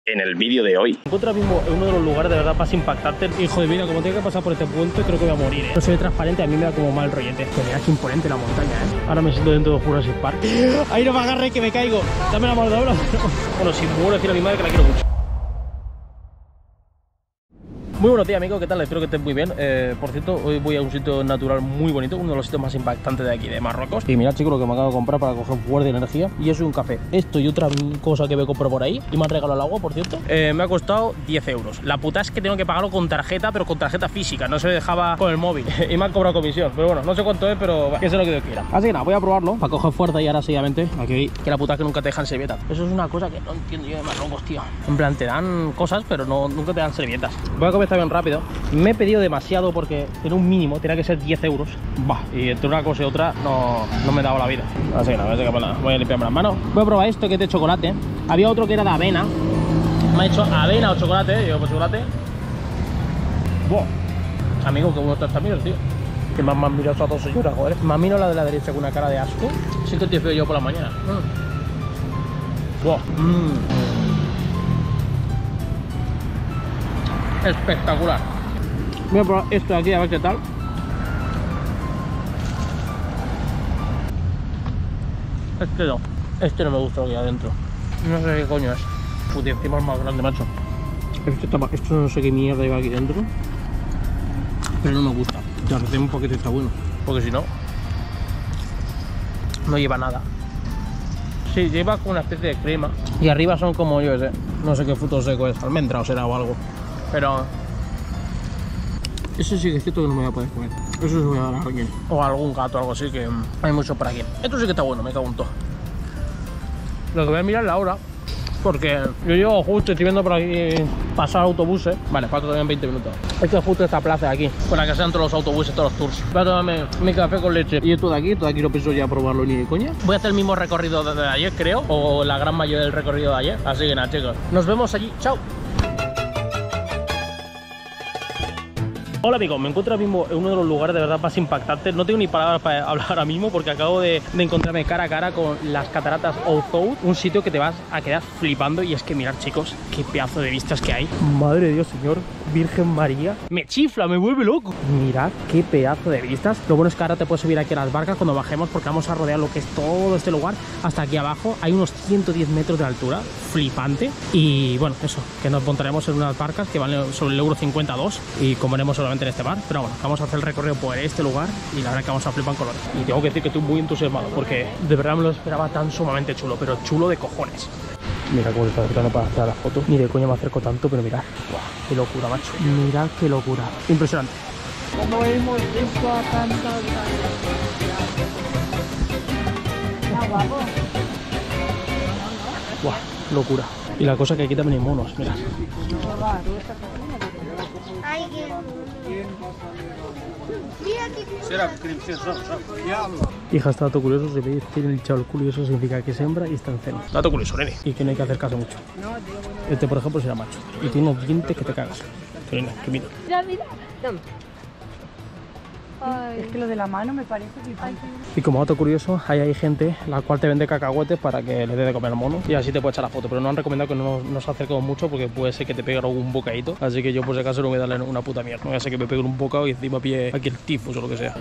en el vídeo de hoy. Me encuentro ahora mismo en uno de los lugares de verdad más impactantes. Hijo de vida, como tengo que pasar por este puente, creo que voy a morir, ¿eh? No soy transparente, a mí me da como mal rollete. Que mira qué imponente la montaña, ¿eh? Ahora me siento dentro de Jurassic Park. ¡Ahí no me agarre que me caigo! Dame la mano de obra. Bueno, si muero, decir a mi madre que la quiero mucho. Muy buenos días, amigos, ¿qué tal? Espero que estén muy bien. Por cierto, hoy voy a un sitio natural muy bonito, uno de los sitios más impactantes de aquí, de Marruecos. Y mirad, chicos, lo que me acabo de comprar para coger fuerte de energía. Y eso es un café. Esto y otra cosa que me compro por ahí. Y me han regalado el agua, por cierto. Me ha costado 10 euros. La puta es que tengo que pagarlo con tarjeta, pero con tarjeta física. No se dejaba con el móvil. Y me han cobrado comisión. Pero bueno, no sé cuánto es, pero que sea lo que Dios quiera. Así que nada, voy a probarlo para coger fuerza y ahora seguidamente. Aquí, que la puta es que nunca te dejan servilletas. Eso es una cosa que no entiendo yo de Marruecos, tío. En plan, te dan cosas, pero nunca te dan servilletas. Voy a comenzar bien rápido. Me he pedido demasiado porque tiene un mínimo, tenía que ser 10 euros. Bah, y entre una cosa y otra no me he dado la vida. Así que nada, voy a limpiarme las manos. Voy a probar esto que es de chocolate. Había otro que era de avena. Me ha hecho avena o chocolate. Yo pues chocolate. Buah. Amigo, qué bueno está esta mira, tío. Que más me han mirado a dos señoras, joder. Más miro la de la derecha con una cara de asco. Sí que te feo yo por la mañana. Buah. Espectacular. Voy a probar esto de aquí a ver qué tal. Este no me gusta lo que hay adentro. No sé qué coño es. Puta, encima es más grande, macho. Esto no sé qué mierda lleva aquí dentro. Pero no me gusta. Ya, recién un poquito está bueno. Porque si no, no lleva nada. Sí, lleva como una especie de crema. Y arriba son como, yo qué sé, no sé qué fruto seco es. Almendra o será o algo. Pero ese sí que es cierto que no me voy a poder comer. Eso se voy a dar a alguien. O a algún gato o algo así, que hay mucho por aquí. Esto sí que está bueno, me cago en todo. Lo que voy a mirar es la hora. Porque yo llego justo, estoy viendo por aquí pasar autobuses. Vale, falta todavía 20 minutos. Esto es justo esta plaza de aquí, con la que sean todos los autobuses, todos los tours. Voy a tomarme mi café con leche. Y esto de aquí no pienso ya probarlo ni de coña. Voy a hacer el mismo recorrido de ayer, creo. O la gran mayoría del recorrido de ayer. Así que nada, chicos. Nos vemos allí. Chao. Hola amigos, me encuentro ahora mismo en uno de los lugares de verdad más impactantes. No tengo ni palabras para hablar ahora mismo porque acabo de encontrarme cara a cara con las cataratas Ouzout, un sitio que te vas a quedar flipando. Y es que mirad, chicos, qué pedazo de vistas que hay. Madre de Dios, Señor, Virgen María. Me chifla, me vuelve loco. Mirad qué pedazo de vistas. Lo bueno es que ahora te puedes subir aquí a las barcas cuando bajemos, porque vamos a rodear lo que es todo este lugar. Hasta aquí abajo hay unos 110 metros de altura, flipante. Y bueno, eso, que nos montaremos en unas barcas que valen sobre el euro 52 y comeremos solamente en este bar. Pero bueno, vamos a hacer el recorrido por este lugar y la verdad que vamos a flipar en colores. Y tengo que decir que estoy muy entusiasmado porque de verdad me lo esperaba tan sumamente chulo, pero chulo de cojones. Mira cómo se está acercando para hacer las fotos. Ni de coña me acerco tanto, pero mirad. Wow, qué locura, macho. Mirad qué locura. Impresionante. Como hemos visto a tantos. Está guapo. Wow, locura. Y la cosa que aquí también hay monos, mirad. Hija, está dato curioso, se ve que tiene el chaval culo y eso significa que es hembra y está en celo. Dato curioso, nene. Y que no hay que acercarse mucho. Este, por ejemplo, será macho. Y tiene unos dientes que te cagas. Nene, que mira. Mira, mira. Es que lo de la mano me parece que... Y como dato curioso, hay gente la cual te vende cacahuetes para que le dé de comer al mono y así te puede echar la foto, pero no han recomendado que no nos acerquemos mucho porque puede ser que te pegue algún bocadito, así que yo por si acaso no voy a darle una puta mierda, no voy a ser que me peguen un bocado y encima pille aquí el tifus o lo que sea.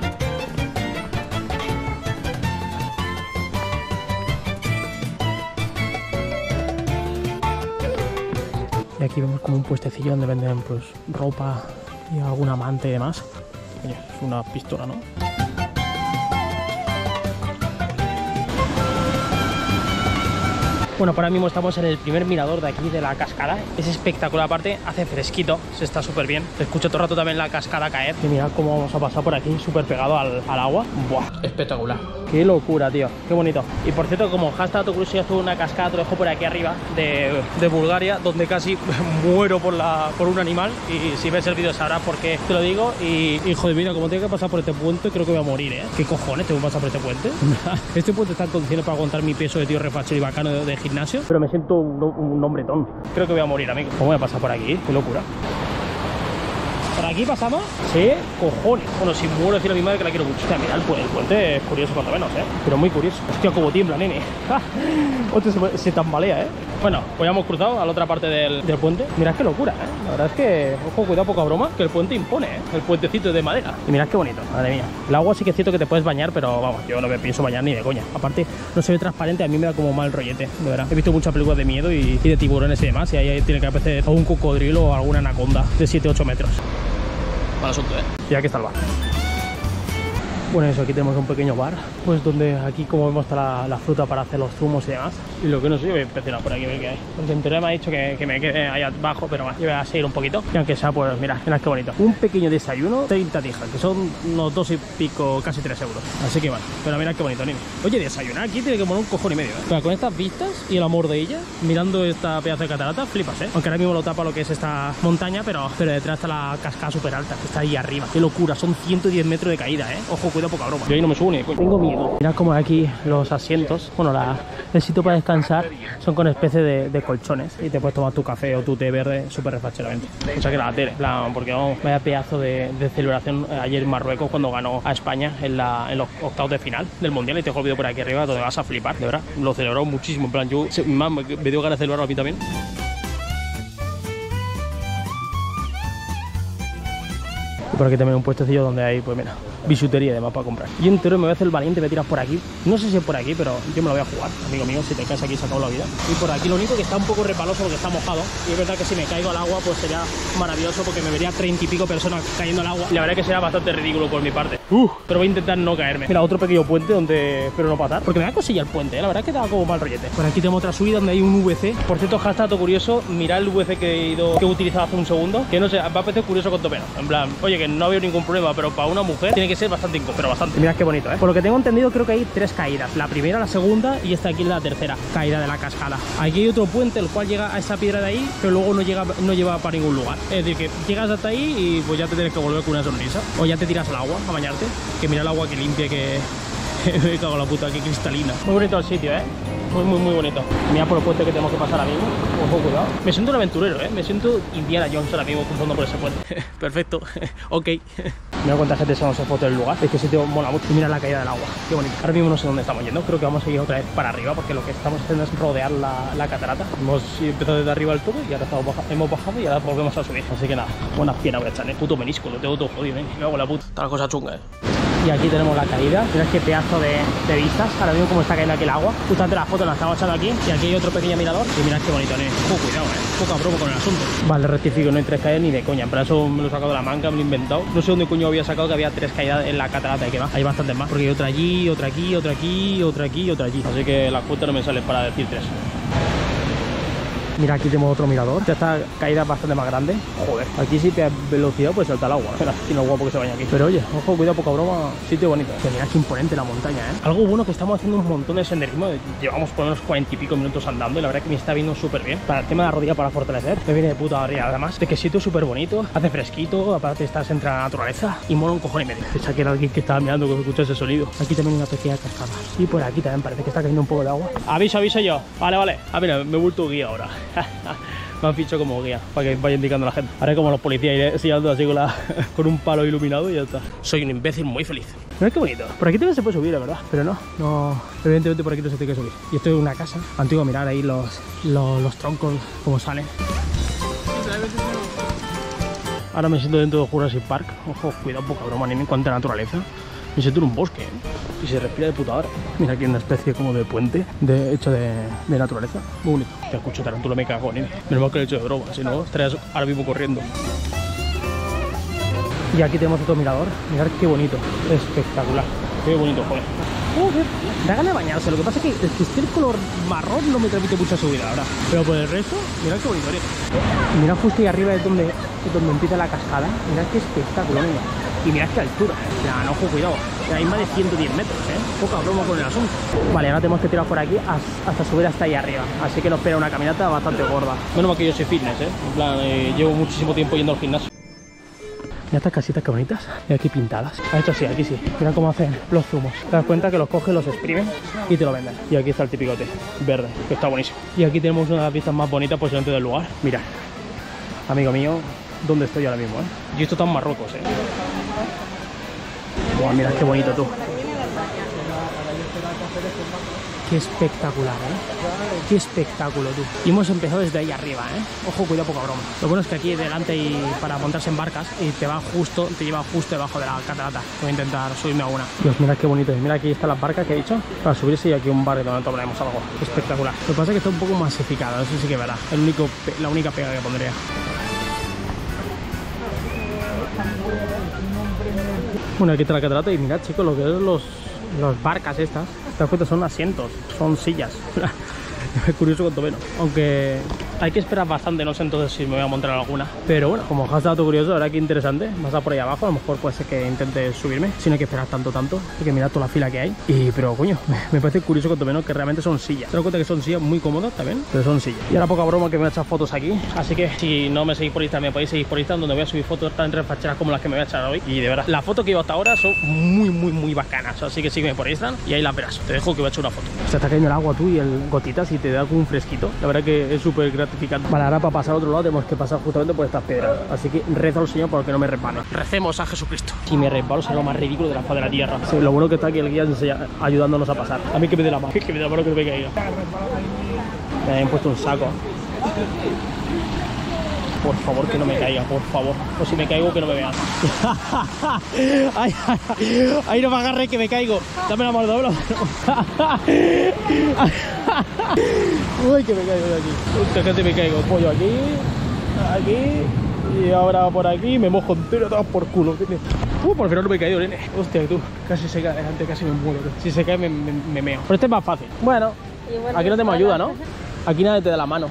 Y aquí vemos como un puestecillo donde venden pues ropa y algún amante y demás. Oye, es una pistola, ¿no? Bueno, ahora mismo estamos en el primer mirador de aquí de la cascada. Es espectacular, aparte hace fresquito, se está súper bien. Se escucha todo el rato también la cascada caer. Y mirad cómo vamos a pasar por aquí, súper pegado al agua. ¡Buah! Espectacular. Qué locura, tío. Qué bonito. Y por cierto, como hashtag tu curiosidad, tuve una cascada, te lo dejo por aquí arriba, de Bulgaria, donde casi muero por un animal. Y si ves el vídeo sabrás por qué te lo digo. Y hijo de vida, como tengo que pasar por este puente, creo que voy a morir, ¿eh? ¿Qué cojones tengo que pasar por este puente? Este puente está en condiciones para aguantar mi peso de tío refachero y bacano de gimnasio. Pero me siento un hombretón. Creo que voy a morir, amigo. ¿Cómo voy a pasar por aquí? Qué locura. Por aquí pasamos, sí, cojones. Bueno, si muero decir a mi madre que la quiero mucho. Hostia, mira, el puente es curioso cuanto menos, pero muy curioso. Hostia, como tiembla, nene. Hostia, se tambalea, Bueno, pues ya hemos cruzado a la otra parte del puente. Mirad qué locura, La verdad es que, ojo, cuidado, poca broma, que el puente impone, El puentecito de madera. Y mirad qué bonito, madre mía. El agua sí que es cierto que te puedes bañar, pero vamos, yo no me pienso bañar ni de coña. Aparte, no se ve transparente, a mí me da como mal rollete, de verdad. He visto muchas películas de miedo y de tiburones y demás, y ahí tiene que aparecer un cocodrilo o alguna anaconda de 7-8 metros. Mal asunto, Y aquí está el bar. Bueno, eso, aquí tenemos un pequeño bar, pues donde aquí como vemos está la fruta para hacer los zumos y demás. Y lo que no sé, yo voy a empezar por aquí a ver qué hay. Porque en teoría me ha dicho que me quede ahí abajo, pero bueno, yo voy a seguir un poquito. Y aunque sea, pues mira qué bonito. Un pequeño desayuno, 30 tijas, que son unos 2 y pico, casi 3 euros. Así que bueno, pero mira qué bonito, niño. Oye, desayunar aquí tiene que poner un cojón y medio, Pero con estas vistas y el amor de ella, mirando esta pedazo de catarata, flipas, Aunque ahora mismo lo tapa lo que es esta montaña, pero detrás está la cascada súper alta, que está ahí arriba. Qué locura, son 110 metros de caída, Ojo, cuidado, poca broma. Yo ahí no me subo ni de coña. Tengo miedo. Mirad como aquí los asientos, bueno, el sitio para descansar son con especie de colchones y te puedes tomar tu café o tu té verde súper refrescante. O sea que la tele, porque vamos, vaya pedazo de celebración ayer en Marruecos cuando ganó a España en los octavos de final del Mundial. Y te dejo el vídeo por aquí arriba donde vas a flipar, de verdad. Lo celebró muchísimo, en plan, yo me dio ganas de celebrarlo a mí también. Por aquí también un puestecillo donde hay, pues mira, bisutería y demás para comprar. Yo entero me voy a hacer el valiente, me tiras por aquí. No sé si es por aquí, pero yo me lo voy a jugar, amigo mío. Si te caes aquí se acabó la vida. Y por aquí lo único que está un poco repaloso porque está mojado. Y es verdad que si me caigo al agua pues sería maravilloso porque me vería 30 y pico personas cayendo al agua. Y la verdad que sería bastante ridículo por mi parte. Pero voy a intentar no caerme. Mira, otro pequeño puente donde espero no pasar, porque me da cosilla el puente, La verdad que da como mal rollete. Por aquí tenemos otra subida donde hay un VC. Por cierto, hashtag dato curioso, mirad el VC que he utilizado hace un segundo. Que no sé, va a parecer curioso con menos. En plan, oye, que no había ningún problema, pero para una mujer tiene que ser bastante incómodo, pero bastante. Mirad qué bonito, Por lo que tengo entendido, creo que hay 3 caídas. La primera, la segunda y esta aquí es la tercera caída de la cascada. Aquí hay otro puente, el cual llega a esa piedra de ahí, pero luego no lleva para ningún lugar. Es decir, que llegas hasta ahí y pues ya te tienes que volver con una sonrisa. O ya te tiras al agua a bañarte. Que mira el agua que limpia, que me cago en la puta, que cristalina. Muy bonito el sitio, muy bonito. Mira por el puente que tenemos que pasar ahora mismo. Ojo, cuidado. Me siento un aventurero, Me siento Indiana Jones ahora mismo cruzando por ese puente. Perfecto. Ok. Mira cuánta gente se nos hace foto del lugar. Es que ese sitio mola mucho. Y mira la caída del agua. Qué bonito. Ahora mismo no sé dónde estamos yendo. Creo que vamos a ir otra vez para arriba porque lo que estamos haciendo es rodear la catarata. Hemos empezado desde arriba al todo y ahora hemos bajado y ahora volvemos a subir. Así que nada, buenas piernas voy a echar, Puto menisco, lo tengo todo jodido, Me hago la puta. Está la cosa chunga, Y aquí tenemos la caída. Mirad qué pedazo de vistas. Ahora mismo como está cayendo aquí el agua. Justamente la foto la estamos echando aquí. Y aquí hay otro pequeño mirador. Y mirad qué bonito, cuidado, Poca broma con el asunto. Vale, rectifico, no hay 3 caídas ni de coña. Pero eso me lo he sacado de la manga, me lo he inventado. No sé dónde coño había sacado que había 3 caídas en la catarata y que más. Hay bastantes más. Porque hay otra allí, otra aquí, otra aquí, otra aquí y otra allí. Así que la cuenta no me sale para decir 3. Mira, aquí tenemos otro mirador. Ya esta caída es bastante más grande. Joder, aquí si te velocidad pues salta el agua. Mira, aquí no es guapo que se baña aquí. Pero oye, ojo, cuidado, poca broma. Sitio bonito. Que mira qué imponente la montaña, Algo bueno que estamos haciendo un montón de senderismo. Llevamos por lo menos 40 y pico minutos andando. Y la verdad que me está viendo súper bien. Para el tema de la rodilla para fortalecer, me viene de puta barriga. Además de que sitio súper bonito. Hace fresquito. Aparte estás entre la naturaleza. Y mola un cojón y medio. Pensaba que era alguien que estaba mirando cuando escuché ese sonido. Aquí también una pequeña cascada. Y por aquí también parece que está cayendo un poco de agua. Aviso yo. Vale. Ah, mira, me he vuelto guía ahora. Me han fichado como guía para que vaya indicando a la gente. Ahora como los policías iré siguiendo así con un palo iluminado y ya está. Soy un imbécil muy feliz. Mira qué bonito. Por aquí también se puede subir, la verdad. Pero no. Evidentemente por aquí no se tiene que subir. Y esto es una casa antigua. Mirar ahí los troncos como salen. Ahora me siento dentro de Jurassic Park. Ojo, cuidado, poca broma, en cuanta naturaleza. Me siento en un bosque, y se respira de puta hora. Mira aquí una especie como de puente hecho de naturaleza. Muy bonito. Te escucho tarántula, me cago, Menos mal que lo he hecho de broma, si no estarías ahora mismo corriendo. Y aquí tenemos otro mirador. Mirad qué bonito. Espectacular. Qué bonito, joder. Da ganas de bañarse. Lo que pasa es que el color marrón no me transmite mucha subida ahora. Pero por el resto, mirad qué bonito, Y mirad justo ahí arriba es donde empieza la cascada. Mirad qué espectáculo, Y mirad qué altura, no, ojo, cuidado. Hay más de 110 metros, Poca broma con el asunto. Vale, ahora tenemos que tirar por aquí hasta subir hasta ahí arriba. Así que nos espera una caminata bastante gorda. Menos mal que yo soy fitness, En plan, llevo muchísimo tiempo yendo al gimnasio. Mira estas casitas que bonitas. Y aquí pintadas. Esto sí, aquí sí. Mira cómo hacen los zumos. Te das cuenta que los cogen, los exprimen y te lo venden. Y aquí está el típico té verde, que está buenísimo. Y aquí tenemos una de las vistas más bonitas posiblemente del lugar. Mira, amigo mío, dónde estoy ahora mismo, Y esto está en Marruecos, Buah, mira qué bonito, tú. Qué espectacular, Qué espectáculo, tú. Y hemos empezado desde ahí arriba, Ojo, cuidado, poca broma. Lo bueno es que aquí delante y para montarse en barcas y te lleva justo debajo de la catarata. Voy a intentar subirme a una. Dios, mira qué bonito. Mira, aquí está la barca que he dicho para subirse y aquí un barrio donde tomaremos algo. Espectacular. Lo que pasa es que está un poco masificado, eso sí que verá. La única pega que pondría. Bueno, aquí está la catarata y mirad, chicos, lo que es los barcas estas. Te das cuenta, son asientos, son sillas. Es curioso cuanto menos. Aunque hay que esperar bastante, no sé entonces si me voy a montar alguna. Pero bueno, como has dato curioso, ahora que interesante. Vas a por ahí abajo, a lo mejor puede ser que intente subirme. Si no hay que esperar tanto. Porque mirad toda la fila que hay. Pero coño, me parece curioso cuanto menos que realmente son sillas. Te das cuenta que son sillas muy cómodas también, pero son sillas. Y ahora poca broma que me voy a echar fotos aquí. Así que si no me seguís por Instagram, me podéis seguir por Instagram, donde voy a subir fotos tan refacheras como las que me voy a echar hoy. Y de verdad, las fotos que llevo hasta ahora son muy bacanas. Así que sígueme por Instagram y ahí las verás. Te dejo que voy a echar una foto. Se está cayendo el agua tú y el gotitas y te da como un fresquito. La verdad que es súper gratificante. Vale, ahora para pasar al otro lado tenemos que pasar justamente por estas piedras. Así que rezo al Señor porque no me resbale. Recemos a Jesucristo. Si me resbalo será lo más ridículo de la faz de la tierra. Sí, lo bueno que está aquí el guía ayudándonos a pasar. A mí que me dé la mano. Que me dé la mano que no me caiga. Me han puesto un saco. Por favor, que no me caiga, por favor. O si me caigo, que no me vean. Ay, no me agarre, que me caigo. Dame la mano, doblo. Uy, que me caigo de aquí. Hostia, gente, me caigo. Pollo aquí, y ahora por aquí. Me mojo entero, todo por culo. Por final no me he caído, nene. Hostia, tú. Casi se cae, antes casi me muero. Si se cae, me meo. Pero este es más fácil. Bueno, aquí no tenemos ayuda, ¿no? Aquí nadie te da la mano.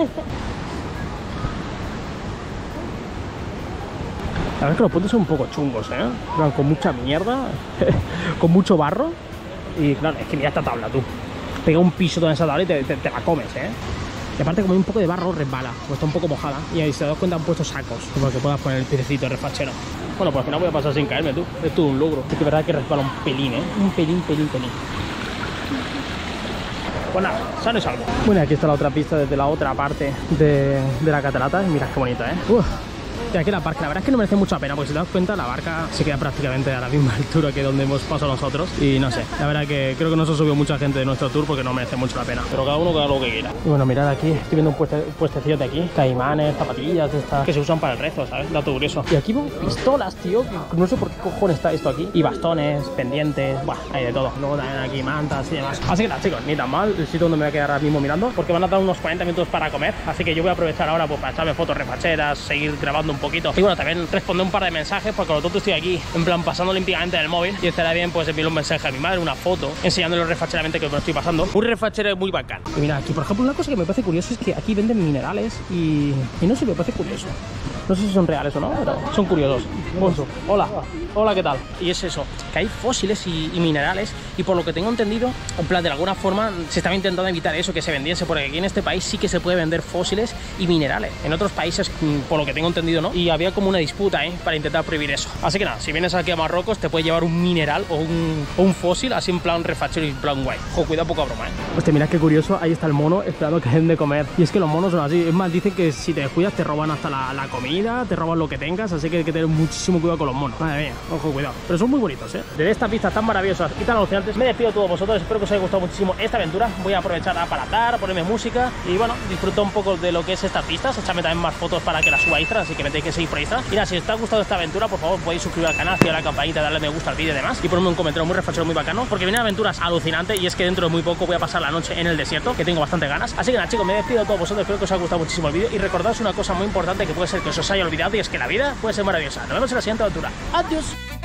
La verdad es que los puentes son un poco chungos, con mucha mierda, con mucho barro. Y claro, es que mira esta tabla, tú. Pega un piso toda esa tabla y te la comes, Y aparte, como hay un poco de barro, resbala, pues está un poco mojada. Y ahí, si te das cuenta, han puesto sacos, para que puedas poner el piececito refachero. Bueno, pues al final voy a pasar sin caerme, tú. Es todo un logro. Es que verdad que resbala un pelín, Un pelín. Pues nada, sano y salvo. Bueno, aquí está la otra pista desde la otra parte de la catarata. Y mirad qué bonita, Y aquí la barca, la verdad es que no merece mucha pena, porque si te das cuenta la barca se queda prácticamente a la misma altura que donde hemos pasado nosotros. Y no sé, la verdad que creo que no se subió mucha gente de nuestro tour porque no merece mucho la pena. Pero cada uno que haga lo que quiera. Y bueno, mirad aquí, estoy viendo un puestecillo de aquí. Caimanes, zapatillas de estas que se usan para el rezo, ¿sabes? Dato curioso. Y aquí veo pistolas, tío, que no sé por qué cojones está esto aquí. Y bastones, pendientes, buah, hay de todo. Luego también aquí mantas y demás. Así que nada, chicos, ni tan mal el sitio donde me voy a quedar ahora mismo mirando, porque van a dar unos 40 minutos para comer. Así que yo voy a aprovechar ahora pues, para echarme fotos refacheras, seguir grabando un poquito. Y bueno, también responder un par de mensajes, porque a lo tonto estoy aquí en plan pasando olímpicamente en el móvil, y estará bien pues enviarle un mensaje a mi madre, una foto, enseñándole refacheramente que me lo estoy pasando. Un refachero muy bacán. Y mira, aquí por ejemplo una cosa que me parece curiosa es que aquí venden minerales y no sé, me parece curioso. No sé si son reales o no, pero son curiosos. Hola, ¿qué tal? Y es eso, que hay fósiles y minerales, y por lo que tengo entendido, en plan de alguna forma se estaba intentando evitar eso, que se vendiese, porque aquí en este país sí que se puede vender fósiles y minerales. En otros países, por lo que tengo entendido, no. Y había como una disputa para intentar prohibir eso. Así que nada, si vienes aquí a Marruecos te puedes llevar un mineral o un fósil así en plan refachero y en plan guay. Ojo, cuidado, poca broma, Hostia, mirad qué curioso, ahí está el mono esperando que den de comer. Y es que los monos son así, es más, dicen que si te descuidas te roban hasta la comida, te roban lo que tengas, así que hay que tener muchísimo cuidado con los monos. Madre mía, ojo, cuidado. Pero son muy bonitos, De estas pistas tan maravillosas y tan alucinantes, me despido de todos vosotros. Espero que os haya gustado muchísimo esta aventura. Voy a aprovechar para atar, ponerme música y bueno, disfrutar un poco de lo que es estas pistas. Echarme también más fotos para que las suba a Instagram, así que me tenéis que seguir por Instagram. Y nada, si os ha gustado esta aventura, por favor podéis suscribir al canal, activar la campanita, darle me gusta al vídeo y demás, y ponerme un comentario muy refachero, muy bacano, porque vienen aventuras alucinantes. Y es que dentro de muy poco voy a pasar la noche en el desierto, que tengo bastante ganas. Así que nada, chicos, me despido de todos vosotros. Espero que os haya gustado muchísimo el vídeo y recordaos una cosa muy importante que puede ser que os haya olvidado, y es que la vida puede ser maravillosa. Nos vemos en la siguiente aventura. Adiós.